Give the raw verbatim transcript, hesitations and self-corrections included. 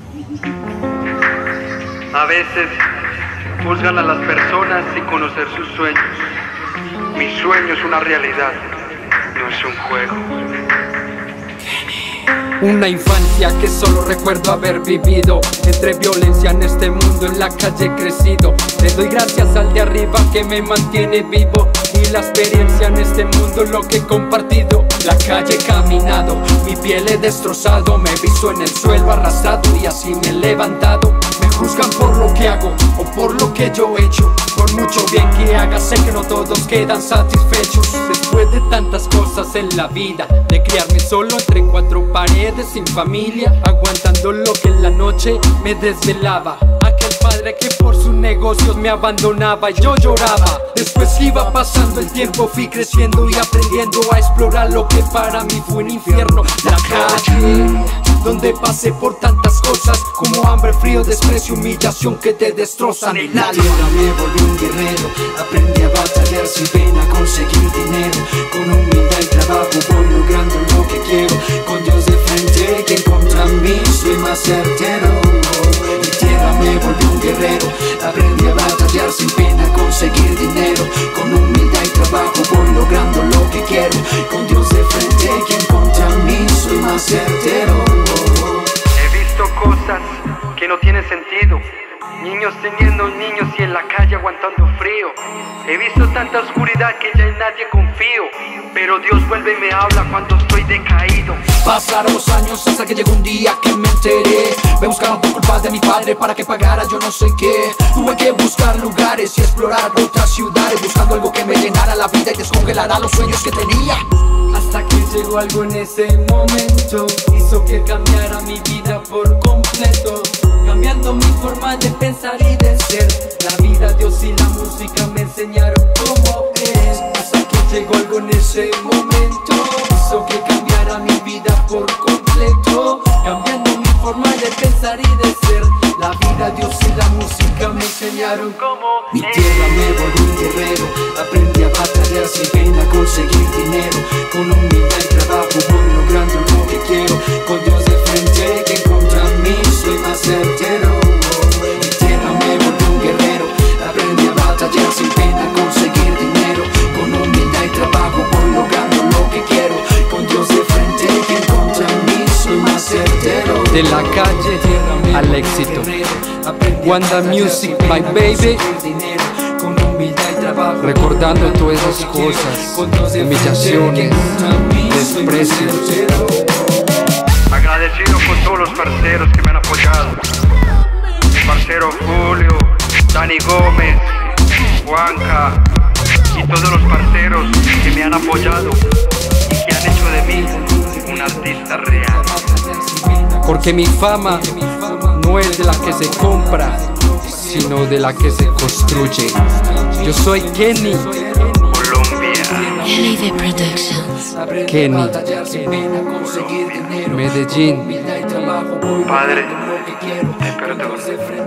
A veces juzgan a las personas sin conocer sus sueños. Mi sueño es una realidad, no es un juego. Una infancia que solo recuerdo haber vivido entre violencia en este mundo, en la calle he crecido. Le doy gracias al de arriba que me mantiene vivo, y la experiencia en este mundo lo que he compartido. La calle he caminado, mi piel he destrozado, me he visto en el suelo arrastrado y así me he levantado. Me juzgan por lo que hago o por lo que yo he hecho. Por mucho bien que haga, sé que no todos quedan satisfechos. Después de tantas cosas en la vida, de criarme solo entre cuatro paredes, sin familia, aguantando lo que en la noche me desvelaba. Aquel padre que por sus negocios me abandonaba y yo lloraba. Después iba pasando el tiempo, fui creciendo y aprendiendo a explorar lo que para mí fue un infierno. La calle, donde pasé por tantas cosas como hambre, frío, desprecio, humillación que te destrozan el alma. Me volví un guerrero, aprendí a batallar sin pena, conseguir dinero. Con humildad y trabajo voy logrando lo que quiero. Con Dios de frente, que contra mí soy más certero. Mi tierra me volví un guerrero, aprendí a batallar sin pena, conseguir dinero. Con humildad y trabajo voy logrando lo que quiero. Con Dios de frente, que contra mí soy más certero. He visto cosas que no tienen sentido. Niños teniendo niños y en la calle aguantando frío. He visto tanta oscuridad que ya en nadie confío, pero Dios vuelve y me habla cuando estoy decaído. Pasaron los años hasta que llegó un día que me enteré. Me buscaron por culpas de mi padre para que pagara yo no sé qué. Tuve que buscar lugares y explorar otras ciudades, buscando algo que me llenara la vida y descongelara los sueños que tenía. Hasta que llegó algo en ese momento, hizo que cambiara mi vida por completo, cambiando mi forma de pensar y de ser. La vida, Dios y la música me enseñaron cómo es. Hasta que llegó algo en ese momento, hizo que cambiara mi vida por completo, cambiando mi forma de pensar y de ser. La vida, Dios y la música me enseñaron cómo Mi tierra me volvió un guerrero, aprendí a batallar sin pena, conseguir dinero. Con humildad y trabajo voy logrando lo que quiero. Con Dios de frente, que contra mí soy más certero. Mi tierra me volvió un guerrero, aprendí a batallar sin pena, conseguir dinero. Con humildad y trabajo voy logrando lo que quiero. Con Dios de frente, que contra mí soy más certero. de la calle al éxito. Wanda Music, my baby. Recordando todas esas cosas, humillaciones, desprecios. Agradecido con todos los parceros que me han apoyado. Mi parcero Julio, Dani Gómez, Juanca y todos los parceros que me han apoyado y que han hecho de mí un artista real. Porque mi fama no es de la que se compra, sino de la que se construye. Yo soy Kenny, Colombia. L D Productions. Kenny, Medellín. Padre, te perdono.